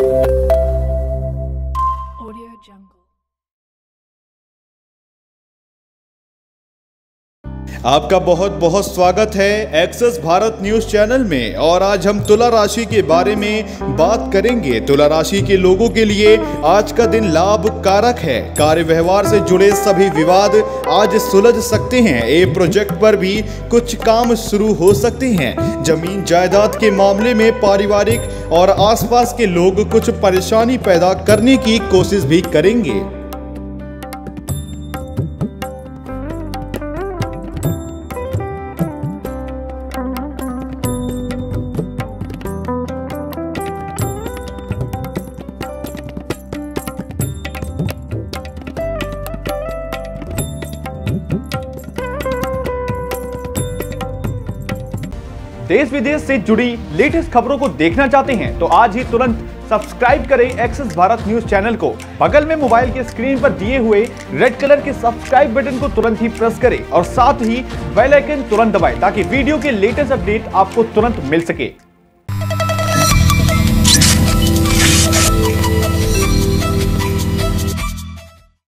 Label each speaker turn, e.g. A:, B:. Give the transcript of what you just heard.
A: आपका बहुत बहुत स्वागत है एक्सेस भारत न्यूज चैनल में। और आज हम तुला राशि के बारे में बात करेंगे। तुला राशि के लोगों के लिए आज का दिन लाभकारक है। कार्य व्यवहार से जुड़े सभी विवाद आज सुलझ सकते हैं। एक प्रोजेक्ट पर भी कुछ काम शुरू हो सकते हैं। जमीन जायदाद के मामले में पारिवारिक और आसपास के लोग कुछ परेशानी पैदा करने की कोशिश भी करेंगे।
B: देश विदेश से जुड़ी लेटेस्ट खबरों को देखना चाहते हैं तो आज ही तुरंत सब्सक्राइब करें एक्सेस भारत न्यूज चैनल को। बगल में मोबाइल के स्क्रीन पर दिए हुए रेड कलर के सब्सक्राइब बटन को तुरंत ही प्रेस करें और साथ ही बेल आइकन तुरंत दबाएं ताकि वीडियो के लेटेस्ट अपडेट आपको तुरंत मिल सके।